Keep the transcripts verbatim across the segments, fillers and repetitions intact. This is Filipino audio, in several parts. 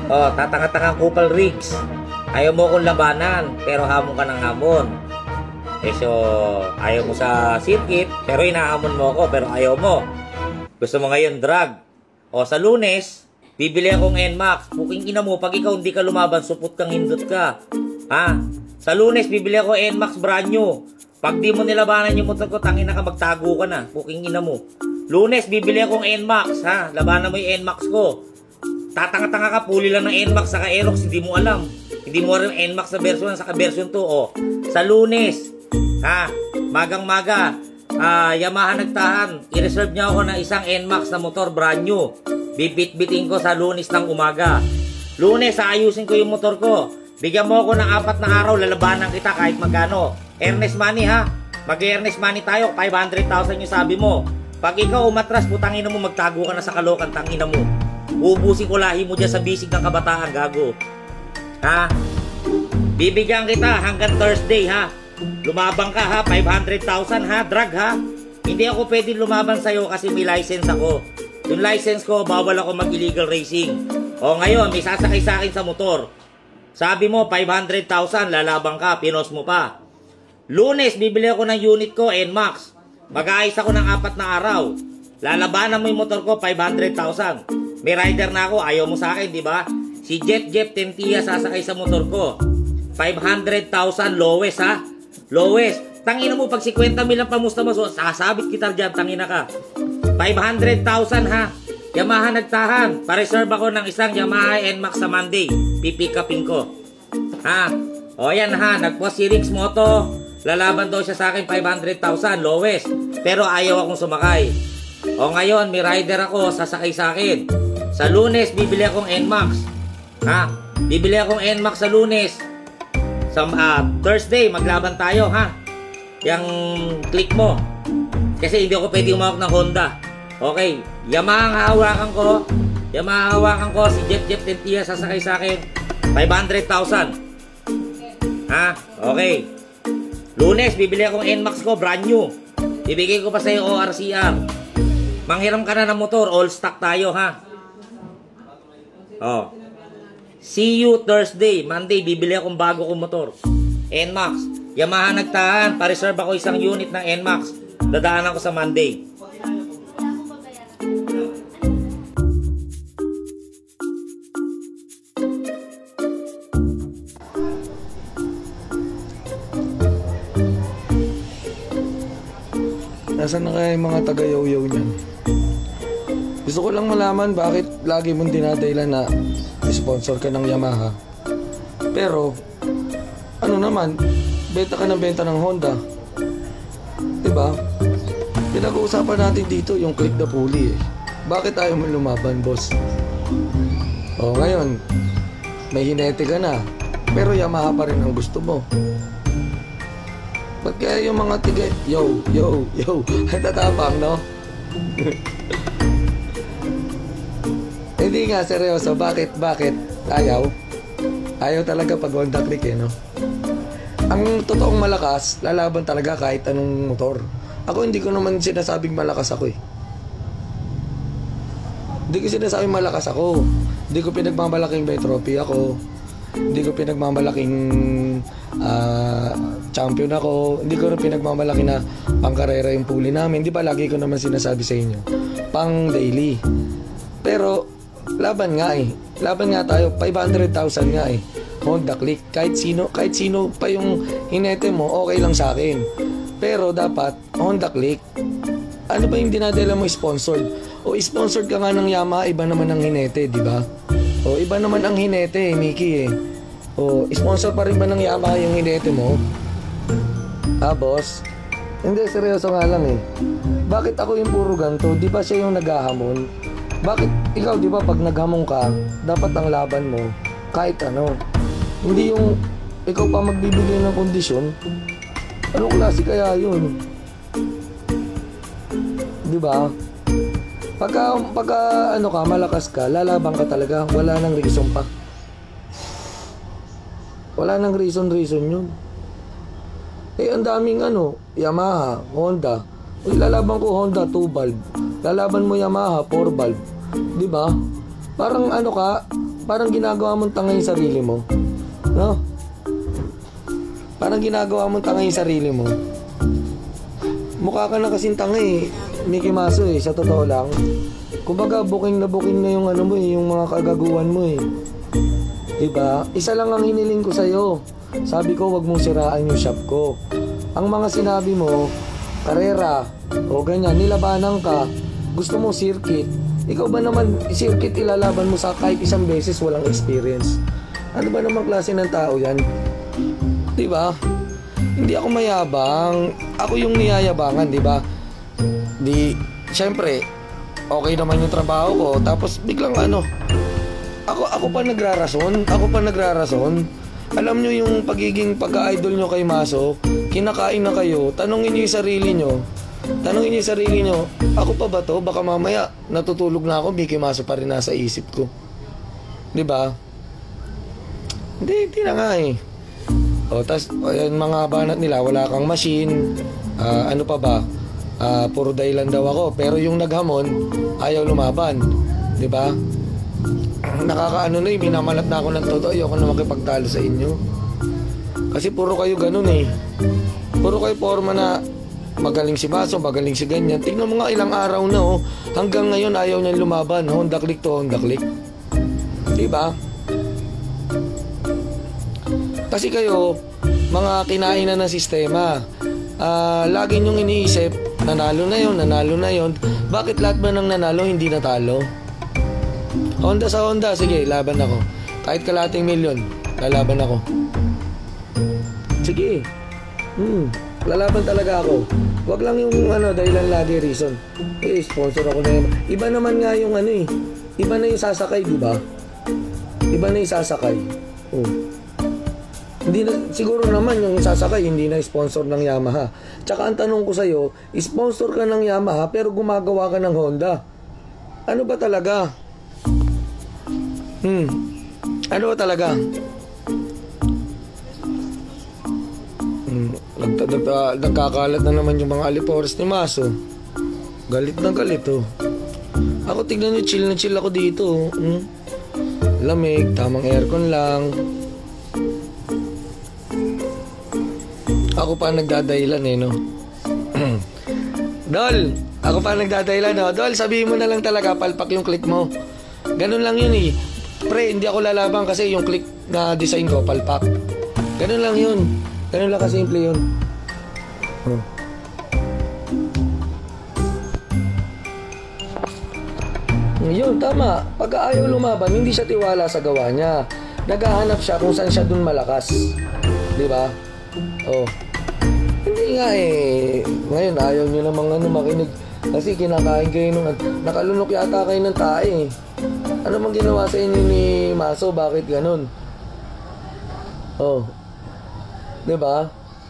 Oh, tatanga-tangang kupal rigs. Ayaw mo kong labanan, pero hamon ka ng hamon. Eh so, ayaw mo sa circuit, pero inahamon mo ako, pero ayaw mo. Gusto mo ngayon drag. O sa Lunes, bibili akong N MAX. Puking ina mo, pag ikaw hindi ka lumaban, supot kang hindot ka. Ha? Sa Lunes, bibili ako N MAX brand new. Pag di mo nilabanan yung motor ko, tangin na ka, magtago ka na. Puking ina mo. Lunes, bibili akong N MAX. Ha? Labanan mo yung N MAX ko. Tatanga-tanga ka, puli lang ng N MAX saka Aerox, hindi mo alam. Hindi mo alam N MAX sa version one saka version two. O, sa Lunes, ha? Magang-maga. Uh, Yamaha nagtahan, i-reserve niya ako ng isang N MAX na motor brand new. Bibit-bitin ko sa Lunes ng umaga. Lunes, aayusin ko yung motor ko. Bigyan mo ako ng apat na araw, lalabanan kita kahit magkano. Earnest money ha. Mag-earnest money tayo, five hundred thousand yung sabi mo. Pag ikaw umatras, putangin mo, magtago ka na sa Kalokan, tangina mo. Ubusin ko lahi mo dyan sa bisig ng kabataan, gago. Ha? Bibigyan kita hanggang Thursday ha. Lumabang ka ha, five hundred thousand ha, drag ha. Hindi ako pwede lumaban sa'yo kasi may license ako. Yung license ko, bawal ako mag-illegal racing. O ngayon, may sasakay sa akin sa motor. Sabi mo, five hundred thousand, lalabang ka, pinos mo pa. Lunes, bibili ako ng unit ko, N MAX. Mag-aayos ako ng apat na araw. Lalabanan mo yung motor ko, five hundred thousand. May rider na ako, ayaw mo sa akin, di ba? Si Jet Jeff Tentia sasakay sa motor ko. five hundred thousand lowest ha. Lowest. Tangina mo, pag fifty mil ang pamusta mo, so, sasabit kita dyan, tangina ka. five hundred thousand ha. Yamaha nagtahan. Pa-reserve ako ng isang Yamaha N MAX sa Monday. Pipick upin ko. Ha? O yan ha, nagpost si Rix Moto. Lalaban daw siya sa akin five hundred thousand, lowest. Pero ayaw akong sumakay. O ngayon, may rider ako, sasakay sa akin. Sa Lunes, bibili akong N MAX. Ha? Bibili akong N MAX sa Lunes. Sa uh, Thursday, maglaban tayo, ha? Yang click mo. Kasi hindi ako pwede umawak ng Honda. Okay, Yamaha ang hawakan ko. Yamaha hawakan ko. Si Jeff Jeff Tentia sasakay sa akin. five hundred thousand. Ha? Okay. Lunes, bibili akong N MAX ko, brand new. Ibigay ko pa sa'yo O R C R. Manghiram ka na ng motor, all stock tayo, ha? Oh. See you Thursday. Monday, bibili akong bago kong motor. N MAX. Yamaha nagtahan. Pa-reserve ako isang unit ng N MAX. Dadaanan ko sa Monday. Nasaan na kaya yung mga taga-yaw-yaw niyan? Gusto ko lang malaman bakit lagi mong dinadailan na sponsor ka ng Yamaha. Pero, ano naman, benta ka ng benta ng Honda. Diba? Pinag-uusapan natin dito yung click the pulley eh. Bakit ayaw mo lumaban, boss? O ngayon, may hinete ka na, pero Yamaha pa rin ang gusto mo. Ba't kaya yung mga tiga, yo, yo, yo, tatapang, no? Hindi nga, seryoso. Bakit? Bakit? Ayaw? Ayaw talaga pag Honda click eh, no? Ang totoong malakas, lalaban talaga kahit anong motor. Ako hindi ko naman sinasabing malakas ako eh. Hindi ko sinasabing malakas ako. Hindi ko pinagmamalaking may trophy ako. Hindi ko pinagmamalaking uh, champion ako. Hindi ko rin pinagmamalaki na pangkarera yung puli namin. Di ba lagi ko naman sinasabi sa inyo? Pang daily. Pero laban nga eh. Laban nga tayo. five hundred thousand nga eh. Honda click. Kahit sino, kahit sino pa yung hinete mo, okay lang sa akin. Pero dapat, Honda click. Ano ba yung dinadala mo sponsored? O sponsored ka nga ng Yamaha, iba naman ang hinete, di ba? O iba naman ang hinete eh, Mickey eh. O sponsor pa rin ba ng Yamaha yung hinete mo? Ah, boss? Hindi, seryoso nga lang eh. Bakit ako yung puro ganito? Di ba siya yung naghahamon? Bakit ikaw, di ba, pag naghamon ka, dapat ang laban mo, kahit ano. Hindi yung ikaw pa magbibigay ng kondisyon. Anong klase kaya yun? Di ba? Pagka, pagka ano ka, malakas ka, lalaban ka talaga, wala nang reason pa. Wala nang reason-reason yun. Eh, ang daming ano, Yamaha, Honda. Uy, lalaban ko Honda, two valve. Lalaban mo Yamaha, four valve. Di ba? Parang ano ka, parang ginagawa mong tanga yung sarili mo. No? Parang ginagawa mong tanga yung sarili mo. Mukha ka na kasing tanga eh, Mickey Maso eh, sa totoo lang. Kumbaga, booking na booking na yung ano mo eh, yung mga kagaguhan mo eh. Diba? Isa lang ang hiniling ko sa'yo. Sabi ko, wag mong siraan yung shop ko. Ang mga sinabi mo, karera, o ganyan, nilabanan ka, gusto mo circuit. Ikaw ba naman, circuit ilalaban mo sa kahit isang beses walang experience? Ano ba naman klase ng tao yan? Diba? Hindi ako mayabang. Ako yung niyayabangan, diba? Di, syempre, okay naman yung trabaho ko. Tapos biglang ano, ako, ako pa nagrarason. Ako pa nagrarason. Alam nyo yung pagiging pagka-idol nyo kay Maso, kinakain na kayo, tanongin nyo yung sarili nyo. Tanongin nyo yung sarili nyo, ako pa ba to? Baka mamaya natutulog na ako, Mickey Maso pa rin nasa isip ko. Diba? Hindi, hindi na nga eh. O, tas, yung mga banat nila, wala kang machine, uh, ano pa ba? Uh, puro dahilan daw ako. Pero yung naghamon, ayaw lumaban. Diba? Nakakaano na eh, minamalat na ako ng todo. Ayoko na makipagtalo sa inyo. Kasi puro kayo ganun eh. Puro kayo forma na magaling si Maso, magaling si ganyan. Tingnan mo nga ilang araw na oh. Hanggang ngayon ayaw niyang lumaban. Honda click to Honda click. Diba? Kasi kayo, mga kinain na ng sistema. Uh, lagi niyong iniisip, nanalo na yon, nanalo na yon. Bakit lahat ba ng nanalo hindi natalo? Honda sa Honda, sige, laban ako. Kahit kalating milyon, lalaban ako. Sige. Hmm, lalaban talaga ako. Wag lang yung ano, dahilan lagi reason. Eh, sponsor ako na yun. Iba naman nga yung ano eh. Iba na yung sasakay, di ba? Iba na yung sasakay. Oh. Hindi na, siguro naman yung sasakay, hindi na sponsor ng Yamaha. Tsaka ang tanong ko sa'yo, sponsor ka ng Yamaha pero gumagawa ka ng Honda. Ano ba talaga? Hmm. Ano ba talaga? Hmm. Nag nag nagkakalat na naman yung mga alipores ni Maso. Galit na galit oh. Ako tignan nyo, chill na chill ako dito. Hmm? Lamig, tamang aircon lang. Ako pa nagdadahilan eh, no? Dol! Ako pa nagdadahilan, no? Dol, sabihin mo na lang talaga, palpak yung click mo. Ganun lang yun eh. Pre, hindi ako lalaban kasi yung click na design ko, palpak. Ganun lang yun. Ganun lang kasimple yun. Oh. Yun, tama. Pagka ayaw lumaban, hindi siya tiwala sa gawa niya. Naghahanap siya kung saan siya dun malakas. Di ba? Oh. Hindi nga eh. Ngayon, ayaw nyo namang ano, makinig. Kasi kinakain kayo nung... Nakalunok yata kayo ng tae. Ano mang ginawa sa inyo ni Maso? Bakit ganun? Oh. Diba?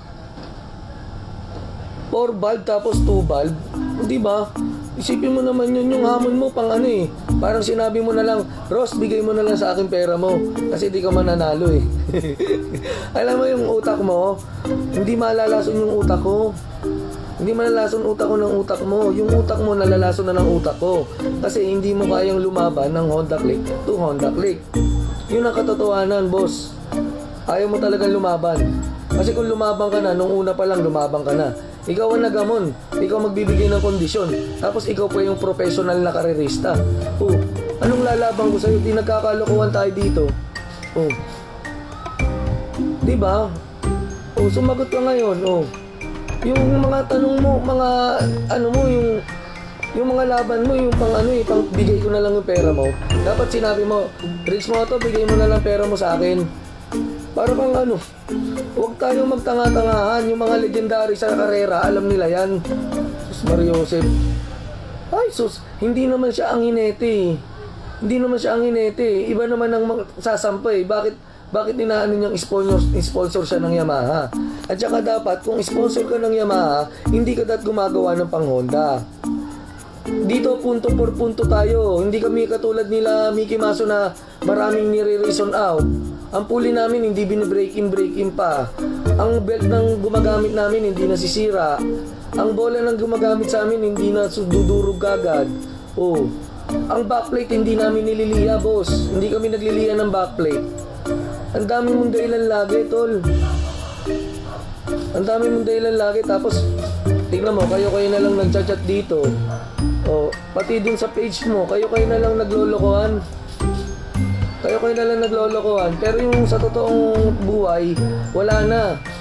Four valve tapos two valve. Diba? Isipin mo naman yun, yung hamon mo pang ano eh. Parang sinabi mo na lang, Ross, bigay mo na lang sa akin pera mo. Kasi di ka mananalo eh. Alam mo yung utak mo, hindi malalason yung utak ko. Hindi malalason utak ko ng utak mo. Yung utak mo nalalason na ng utak ko. Kasi hindi mo kayang lumaban ng Honda Click to Honda Click. Yun ang katotohanan, boss. Ayaw mo talagang lumaban. Kasi kung lumaban ka na, nung una pa lang lumabang ka na. Ikaw ang nagamon. Ikaw magbibigay ng kondisyon. Tapos ikaw pa yung professional na karerista. Oh, anong lalaban ko sa'yo? Di nagkakalokohan tayo dito. Oh. Diba? Oh, sumagot ka ngayon. Oh. Yung mga tanong mo, mga ano mo, yung yung mga laban mo, yung pang ano eh, pang bigay ko na lang yung pera mo. Dapat sinabi mo, Rich Moto, bigay mo na lang pera mo sa akin. Para bang ano, huwag tayong magtanga-tangahan. Yung mga legendary sa karera, alam nila yan. Sus Mario Joseph. Ay sus, hindi naman siya ang hinete. Hindi naman siya ang hinete. Iba naman ang sasampay. Bakit? Bakit inaano niyang sponsor, sponsor siya ng Yamaha? At saka dapat, kung sponsor ka ng Yamaha, hindi ka dapat gumagawa ng pang Honda. Dito, punto por punto tayo. Hindi kami katulad nila Mickey Maso na maraming nire-reason out. Ang puli namin, hindi bin-break in, break in pa. Ang belt ng gumagamit namin, hindi nasisira. Ang bola ng gumagamit sa amin, hindi na dudurog agad. Oh, Ang backplate hindi namin nililiya, boss. Hindi kami nagliliya ng backplate. Ang dami mong dahilan lagi, tol. Ang dami mong dahilan lagi. Tapos, tignan mo, kayo-kayo na lang nagchat-chat dito. O, pati dun sa page mo, kayo-kayo na lang naglolokohan. Kayo-kayo na lang naglolokohan. Pero yung sa totoong buhay, wala na.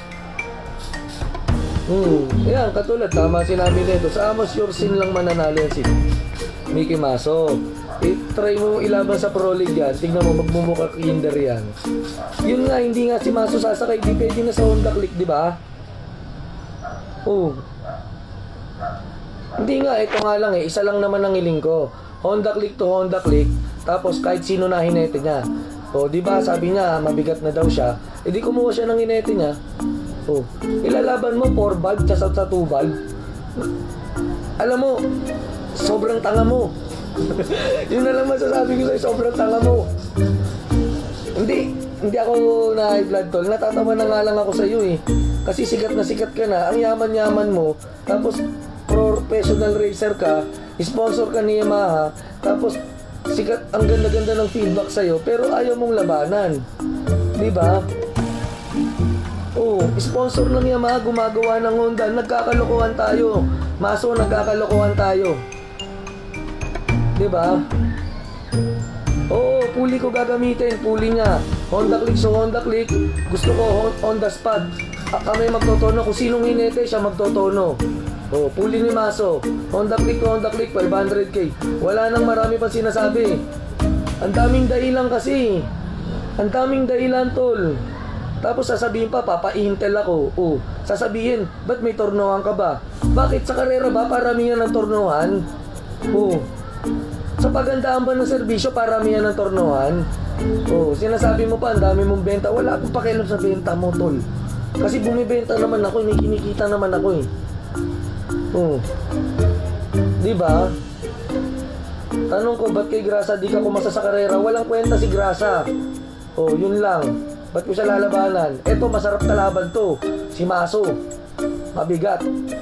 Hmm, yan, katulad, tama sinabi nito. Sa Amos Your Sin lang mananalo yan si Mickey Maso. Eh, try mo ilaban sa Pro League yan. Tignan mo, magmumukha kinder yan. Yun nga, hindi nga si Maso sasakay. Di pwede na sa Honda Click, di ba? Oh. Hindi nga, ito nga lang eh. Isa lang naman ang iling ko. Honda Click to Honda Click. Tapos kahit sino na hinete niya. O, di ba sabi niya, mabigat na daw siya. E di kumuha siya ng hinete niya. O, ilalaban mo four valve sa sa two valve. Alam mo, sobrang tanga mo. Yun na lang masasabi ko sa'yo, sobrang tanga mo. Hindi, hindi ako na high blood tol. Natatawa na nga lang ako sa'yo eh. Kasi sikat na sikat ka na, ang yaman-yaman mo. Tapos, professional racer ka, sponsor ka ni Yamaha. Tapos, sikat, ang ganda-ganda ng feedback sa'yo. Pero ayaw mong labanan. Diba? Oh, sponsor ng Yamaha, gumagawa ng Honda. Nagkakalokohan tayo. Maso, nagkakalokohan tayo. Diba? Oo, puli ko gagamitin. Puli niya. Honda Click, so Honda Click. Gusto ko Honda Spot. Ah, kami magtotono. Kung sinong hinete, siya magtotono. Oh, puli ni Maso. Honda Click to Honda Click, five hundred K. Wala nang marami pa sinasabi. Ang daming dahilan kasi. Ang daming dahilan, tol. Tapos sasabihin pa, papa-intel ako. Oh, sasabihin, ba't may tornohan ka ba? Bakit sa karera ba paramihan ng tornohan? Oh, sa pagandaan ba ng serbisyo paramihan ng tornohan? Oh, sinasabi mo pa, ang dami mong benta. Wala akong pakialam sa benta mo, tol. Kasi bumibenta naman ako, may kinikita naman ako eh. Oh, di ba? Tanong ko, ba't kay Grasa di ka kumasa sa karera? Walang kwenta si Grasa. Oh, yun lang. Ba't ko siya lalabanan? Eto, masarap na laban to. Si Maso. Mabigat.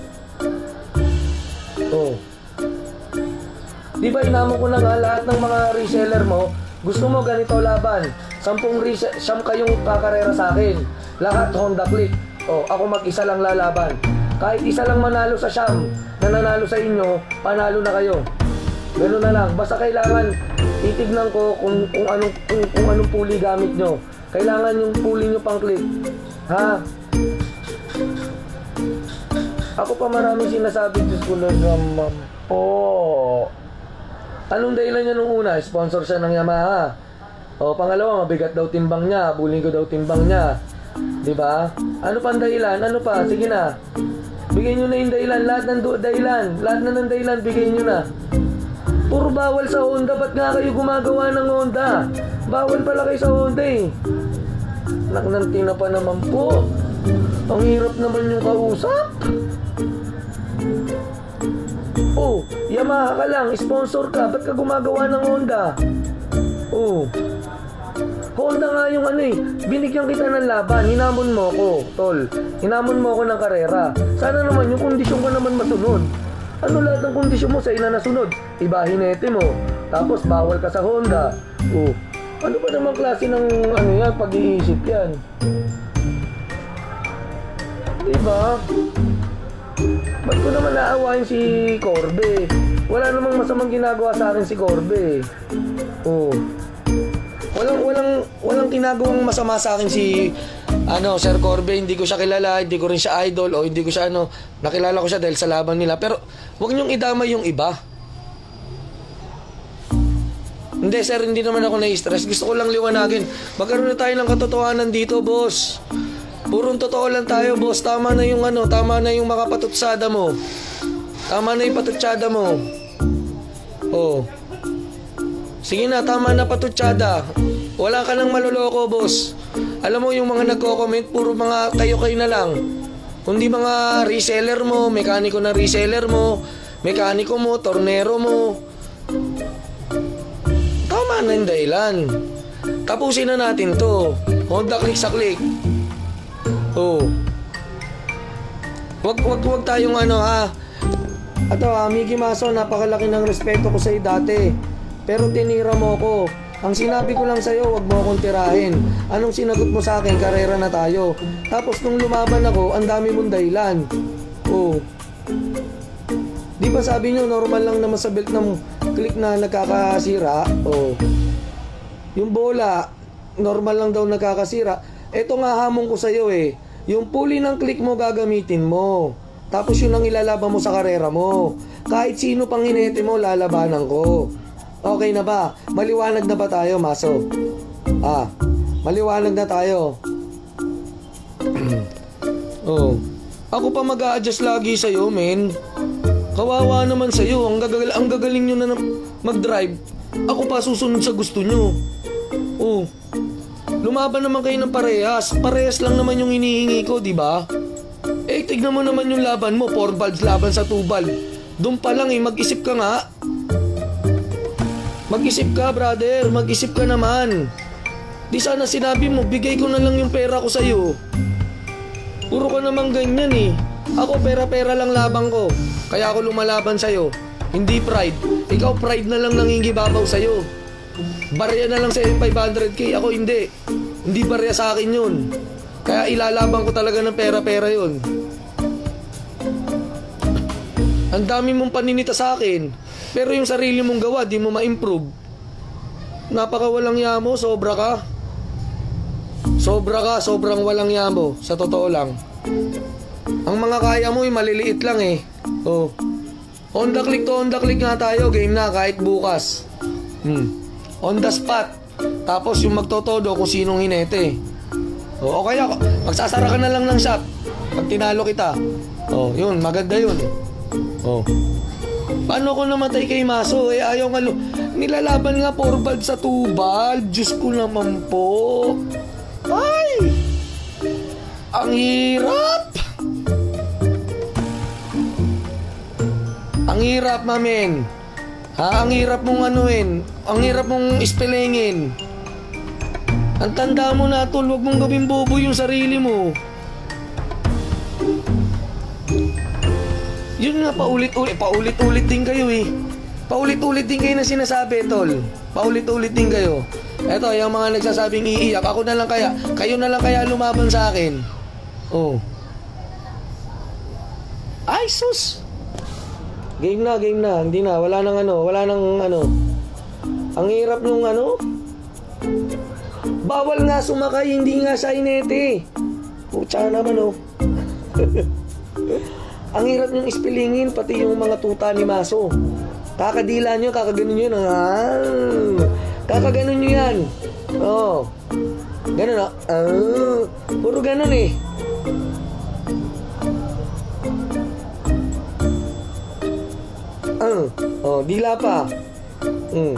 Oh. Di ba inamo ko na nga lahat ng mga reseller mo? Gusto mo ganito laban? Sampung reseller, siyam kayong kakarera sa akin. Lahat Honda Click. Oh, ako mag-isa lang lalaban. Kahit isa lang manalo sa siyam, na nanalo sa inyo, panalo na kayo. Ganun na lang. Basta kailangan titignan ko kung, kung, anong, kung, kung anong puli gamit nyo. Kailangan yung puli nyo pang click. Ha? Ako pa maraming sinasabi, Diyos ko naman po. Anong dahilan niya nung una? Sponsor siya ng Yamaha. O pangalawa, mabigat daw timbang niya. Buling ko daw timbang niya. Diba? Ano pang dahilan? Ano pa? Sige na. Bigay nyo na yung dahilan. Lahat ng dahilan. Lahat na ng dahilan, bigay nyo na. Puro bawal sa Honda. Ba't nga kayo gumagawa ng Honda? Bawal pala kayo sa Honda eh. Naknanti na pa naman po. Ang hirap naman yung kausap. Oh, Yamaha ka lang, sponsor ka. Ba't ka gumagawa ng Honda? Oh, Honda nga yung ano eh. Binigyan kita ng laban. Hinamon mo ko, tol. Hinamon mo ko ng karera. Sana naman yung kondisyon ko naman masunod. Ano lahat ng kondisyon mo sa ina nasunod? Iba hinete mo. Tapos bawal ka sa Honda. Oh, ano ba namang klase ng ano yan, pag-iisip yan? Diba? Ba't ko naman naawain si Corbe? Wala namang masamang ginagawa sa akin si Corbe. Oh. Walang walang walang ginagawang masama sa akin si ano, Sir Corbe. Hindi ko siya kilala, hindi ko rin siya idol o hindi ko siya ano, nakilala ko siya dahil sa laban nila. Pero huwag niyong idamay yung iba. Hindi sir, hindi naman ako na-stress. Gusto ko lang liwanagin. Magkaroon na tayo ng katotohanan dito, boss. Purong totoo lang tayo, boss. Tama na yung ano, tama na yung makapatutsada mo. Tama na yung patutsada mo. Oh. Sige na, tama na patutsada. Wala ka nang maloloko, boss. Alam mo yung mga nagko-comment, puro mga kayo-kayo na lang. Kundi mga reseller mo, mekaniko na reseller mo, mekaniko mo, tornero mo. Tama na yung dahilan. Tapusin na natin to. Honda Click sa click. Oh. Wag wag wag tayong ano ha. Ato ah, Mickey Maso, napakalaki ng respeto ko sa'yo dati. Pero tinira mo ko. Ang sinabi ko lang sa'yo, wag mo akong tirahin. Anong sinagot mo sa akin? Karera na tayo. Tapos nung lumaban ako, ang dami mong dahilan. Oh. Di ba sabi nyo, normal lang naman sa belt ng click na nagkakasira? Oh. Yung bola, normal lang daw nagkakasira. Ito nga hamon ko sa'yo eh. Yung pulley ng click mo gagamitin mo. Tapos yun ang ilalaban mo sa karera mo. Kahit sino pang hinete mo, lalabanan ko. Okay na ba? Maliwanag na ba tayo, Maso? Ah, maliwanag na tayo. Oh. Ako pa mag-a-adjust lagi sa'yo, men. Kawawa naman sa'yo. Ang, gagal ang gagaling nyo na mag-drive. Ako pa susunod sa gusto nyo. Oh. Lumaban naman kayo ng parehas. Parehas lang naman yung hinihingi ko, di ba? Eh, tignan mo naman yung laban mo. Four valves laban sa two valve. Doon pa lang eh, mag-isip ka nga. Mag-isip ka, brother. Mag-isip ka naman. Di sana sinabi mo, bigay ko na lang yung pera ko sa'yo. Puro ka naman ganyan eh. Ako pera-pera lang laban ko. Kaya ako lumalaban sa'yo. Hindi pride. Ikaw pride na lang nangingibabaw sa'yo. Barya na lang sa'yo yung five hundred K. Ako hindi. Hindi barya sa akin yun. Kaya ilalaban ko talaga ng pera-pera yun. Ang dami mong paninita sa akin. Pero yung sarili mong gawa, di mo ma-improve. Napakawalang yamo, sobra ka. Sobra ka, sobrang walang yamo. Sa totoo lang. Ang mga kaya mo ay maliliit lang eh. Oh. On the click to on the click nga tayo, game na kahit bukas. Hmm. On the spot. Tapos yung magtotodo kung sinong hinete. Oh, o kaya magsasara ka na lang ng shot pag tinalo kita. Oh, yun, maganda yun. Oh. Paano ko namatay kay Maso? Eh, ayaw nga lo. Nilalaban nga four valve sa two valve. Diyos ko naman po. Ay! Ang hirap! Ang hirap, mamen. Ha? Ang hirap mong anuin. Ang hirap mong ispelengin. Ang tanda mo na, tol. Huwag mong gawing bobo yung sarili mo. Yun nga, paulit-ulit. Paulit-ulit din kayo eh. Paulit-ulit din kayo na sinasabi, tol. Paulit-ulit din kayo. Eto, yung mga nagsasabing iiyak. Ako na lang kaya. Kayo na lang kaya lumaban sa akin. Oh. Ay, sus. Game na, game na. Hindi na. Wala nang ano. Wala nang ano. Ang hirap nung ano. Bawal nga sumakay. Hindi nga sa inete. Pucha naman oh. Ang hirap niyong ispilingin, pati yung mga tuta ni Maso. Kakadila nyo, kakaganon nyo. Ah, kakaganon nyo yan. Oo. Oh. Ganon o. Ah, puro ganon eh. Ah, oh, dila pa. Hmm.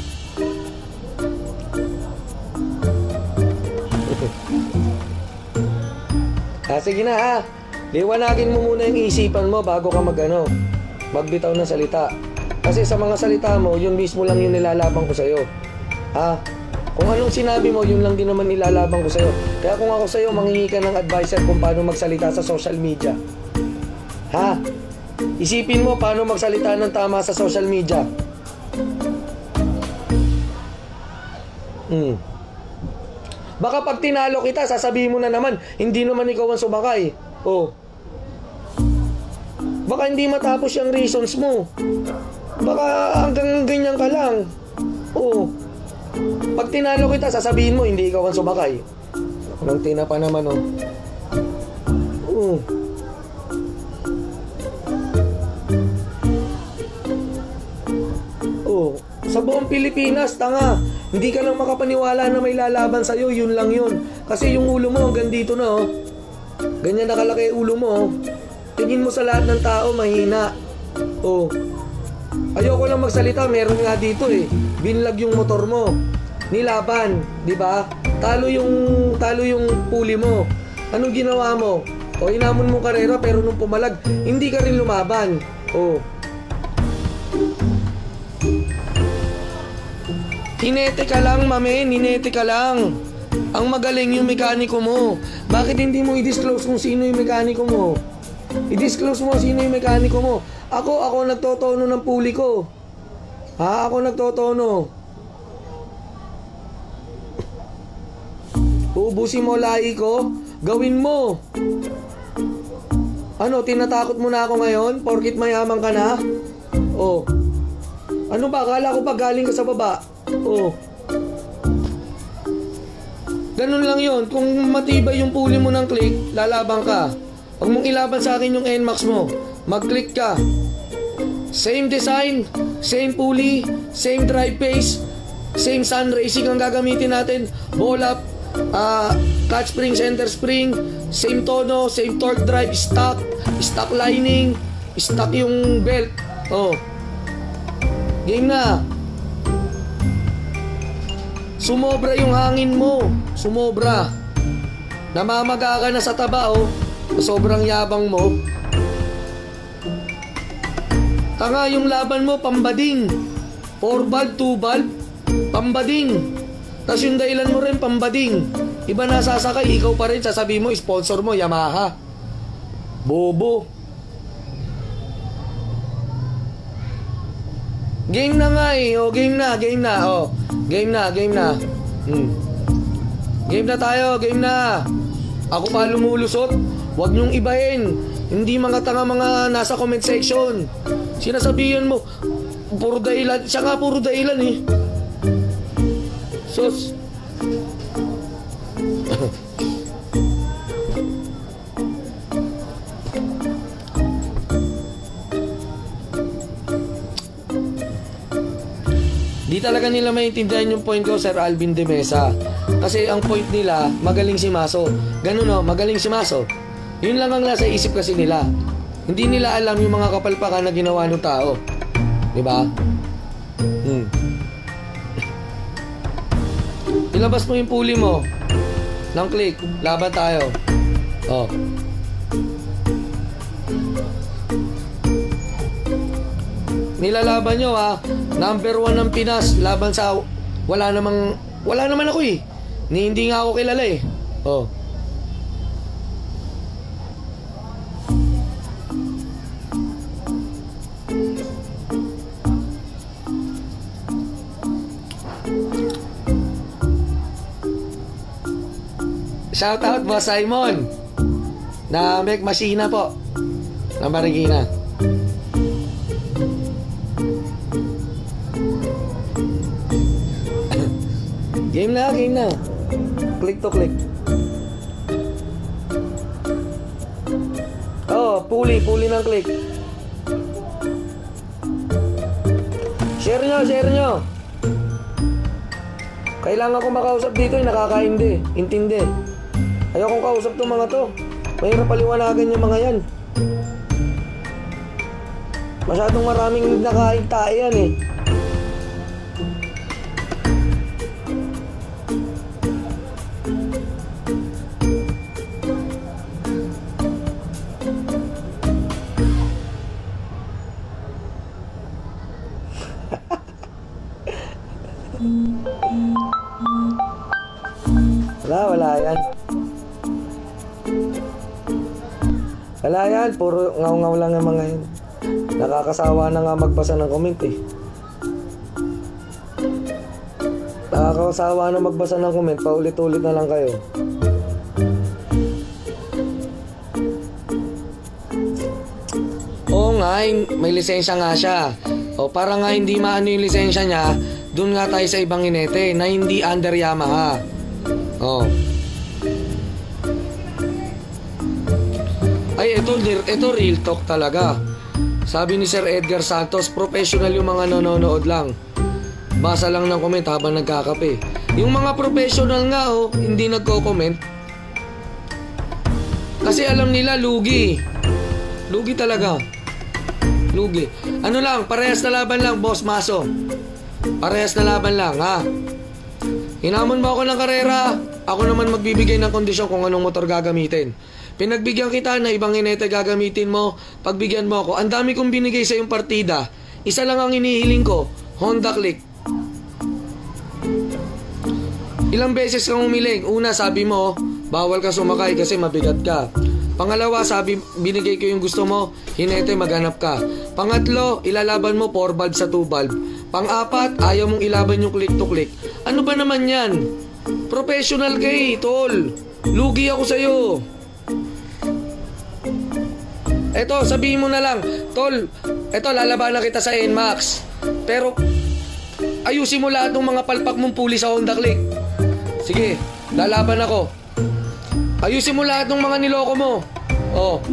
Ah, sige na ha. Liwanagin mo muna yung isipan mo bago ka magano, magbitaw ng salita. Kasi sa mga salita mo, yun mismo lang yung nilalaban ko sa'yo. Ha? Kung anong sinabi mo, yun lang din naman nilalaban ko sa'yo. Kaya kung ako sa'yo, manghingi ka ng adviser kung paano magsalita sa social media. Ha? Isipin mo paano magsalita ng tama sa social media. Hmm. Baka pag tinalo kita, sasabihin mo na naman, hindi naman ikaw ang sumakay. Oh. Baka hindi matapos yung reasons mo. Baka hanggang ganyan ka lang. Oh. Pag tinalo kita, sasabihin mo, hindi ikaw ang sumakay. Nang tina pa naman, oh. Oh. Oh. Sa buong Pilipinas, tanga. Hindi ka lang makapaniwala na may lalaban sa'yo, yun lang yun. Kasi yung ulo mo hanggang dito na, oh. Ganyan nakalaki ulo mo, oh. Tingin mo sa lahat ng tao, mahina. Oh. Ayoko lang magsalita, meron nga dito eh. Binlag yung motor mo. Nilaban, di ba? Talo yung talo yung puli mo. Anong ginawa mo? O inamon mo karera pero nung pumalag, hindi ka rin lumaban. Oh. Hinete ka lang, mame, hinete ka lang. Ang magaling yung mekaniko mo. Bakit hindi mo i-disclose kung sino yung mekaniko mo? I-disclose mo sino yung mekaniko mo. Ako, ako nagtotono ng puli ko. Ha? Ako nagtotono. Uubusin mo lahi ko? Gawin mo. Ano, tinatakot mo na ako ngayon? Porkit mayaman ka na? Oh. Ano ba? Akala ko pa galing ka sa baba. Oh. Ganun lang yon. Kung matibay yung puli mo ng click, lalabang ka. Huwag mong ilaban sa akin yung N MAX mo. Mag-click ka. Same design, same pulley, same drive pace, same sun racing ang gagamitin natin. Ball up, uh, clutch spring, center spring, same tono, same torque drive, stock, stock lining, stock yung belt. Oh. Game na. Sumobra yung hangin mo. Sumobra. Namamaga ka na sa taba, oh. Sobrang yabang mo. Tanga yung laban mo, pambading. four valve, two valve, pambading. Tapos yung dahilan mo rin, pambading. Iba na sasakay, ikaw pa rin, sasabihin mo, sponsor mo, Yamaha. Bobo. Game na nga eh. O, game na, game na. O, game na, game na. Hmm. Game na tayo, game na. Ako pa lumulusot. Huwag niyong ibahin. Hindi mga tanga mga nasa comment section. Sinasabihan mo, puro dahilan. Siya nga puro dahilan eh. Sus. Di talaga nila maintindihan yung point ko, Sir Alvin de Mesa. Kasi ang point nila, magaling si Maso. Ganun o, magaling si Maso. Yun lang ang nasa isip kasi nila. Hindi nila alam yung mga kapalpakan na ginawa ng tao. Diba? Hmm. Ilabas mo yung puli mo. Nang click. Laban tayo. Oh. Nilalaban nyo ha. Number one ng Pinas. Laban sa... Wala namang... Wala naman ako eh. Ni hindi nga ako kilala eh. Oh. Shout out Boss Simon na Mek Masina po na Marikina. Game na, game na. Click to click. Oh, puli, puli ng click. Share nyo, share nyo. Kailangan ko makausap dito, eh, nakakaindi. Intindi. Ayokong kausap tong mga to. Mahirap paliwanagan yung mga yan. Masyadong maraming nakaintae yan eh. Wala, wala yan. Wala yan, puro ngaw-ngaw lang yung mga yan. Nakakasawa na nga magbasa ng comment eh. Nakakasawa na magbasa ng comment, paulit-ulit na lang kayo. Oo nga, may lisensya nga siya. O para nga hindi maano yung lisensya niya, dun nga tayo sa ibang inete na hindi under Yamaha. Oh. Ay, ito, ito real talk talaga. Sabi ni Sir Edgar Santos, professional yung mga nanonood lang. Basa lang ng comment habang nagkakape. Yung mga professional nga, oh, hindi nagko-comment. Kasi alam nila, lugi. Lugi talaga. Lugi. Ano lang, parehas na laban lang, Boss Maso. Parehas na laban lang, ha? Hinamon mo ako ng karera, ako naman magbibigay ng kondisyon kung anong motor gagamitin. Pinagbigyan kita na ibang inete gagamitin mo, pagbigyan mo ako. Ang dami kong binigay sa yung partida. Isa lang ang inihiling ko, Honda Click. Ilang beses kang umiling. Una, sabi mo, bawal ka sumakay kasi mabigat ka. Pangalawa, sabi, binigay ko yung gusto mo, hinete, maghanap ka. Pangatlo, ilalaban mo four valve sa two valve. Pang-apat, ayaw mong ilaban yung click to click. Ano ba naman yan? Professional ka eh, tol. Lugi ako sa'yo. Eto, sabihin mo na lang, tol, eto, lalabanan kita sa N MAX. Pero, ayusin mo lahat ng mga palpak mong puli sa Honda Click. Sige, lalaban ako. Ayusin mo lahat ng mga niloko mo. Oh.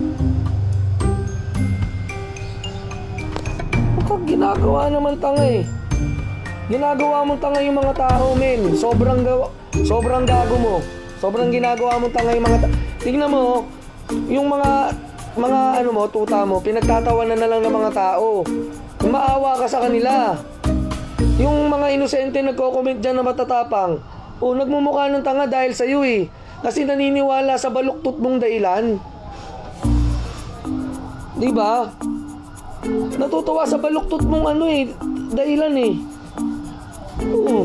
Bakit ginagawa naman tanga eh? Ginagawa mo tanga yung mga tao, men. Sobrang gawa, sobrang gago mo. Sobrang ginagawa mo tanga yung mga tao. Tignan mo, yung mga mga ano mo, tuta mo, pinagtatawanan na lang ng mga tao. Maawa ka sa kanila. Yung mga inosente nagko-comment dyan na matatapang, oh, nagmumukha ng tanga dahil sa'yo eh. Kasi naniniwala sa baluktot mong dahilan. Di ba? Natutuwa sa baluktot mong ano eh, dahilan eh. Oo.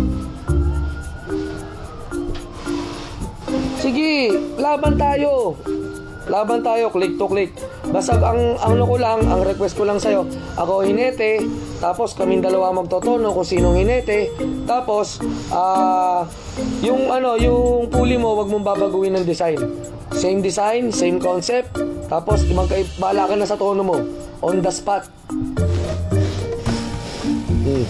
Sige, laban tayo. Laban tayo, click to click. Basta ang ano ko lang, ang request ko lang sa'yo, ako hinete, tapos kaming dalawa magtotono kung sinong hinete, tapos ah uh, yung ano, yung puli mo, wag mong babaguhin ng design. Same design, same concept, tapos magkaibala ka na sa tono mo, on the spot. Hmm.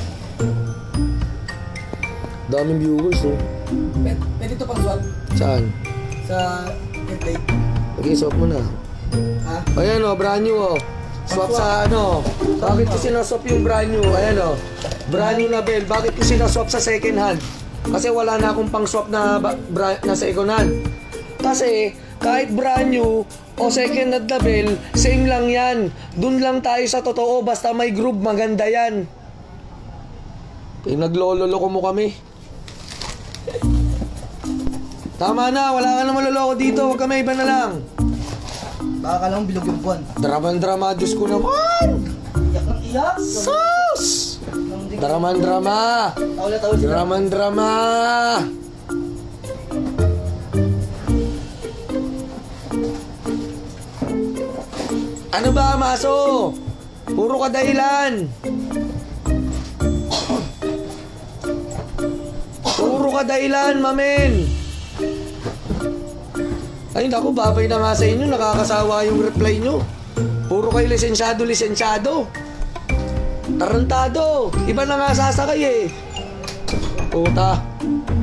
Daming viewers, no? Pwede, pwede ito pang swap Saan? sa template. Okay, swap mo na. Ha? Ayan o, brand new o. Swap sa ano. Bakit ko sinaswap yung brand new? Ayan o. Brand new na bell. Bakit ko sinaswap sa second hand? Kasi wala na akong pang swap na, bra- na second hand. Kasi kahit brand new o second hand na bell, same lang yan. Dun lang tayo sa totoo. Basta may groove, maganda yan. Pinaglololoko mo kami. Tama na, wala ka na maloloko dito. Huwag ka may iba na lang. Baka ka lang bilog yung buwan. Draman-drama, Diyos ko naman! Iyak ng iyak. Sus! Draman-drama! Tao na tao sila. Draman-drama! Ano ba, maso? Puro ka dahilan. Puro ka dahilan, mamen. Ay, naku, babay na nga sa inyo. Nakakasawa yung reply nyo. Puro kayo lisensyado, lisensyado. Tarantado. Iba na nga sasakay eh. Puta.